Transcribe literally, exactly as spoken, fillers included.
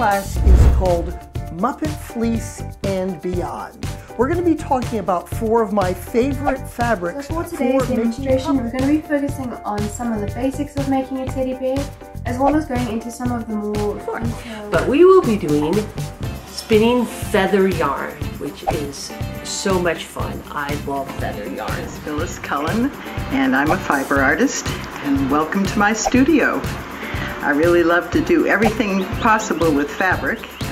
class is called Muppet Fleece and Beyond. We're going to be talking about four of my favorite fabrics. So for today's for demonstration, we're going to be focusing on some of the basics of making a teddy bear, as well as going into some of the more detailed... But we will be doing spinning feather yarn, which is so much fun. I love feather yarn. It's Phyllis Cullen, and I'm a fiber artist, and welcome to my studio. I really love to do everything possible with fabric,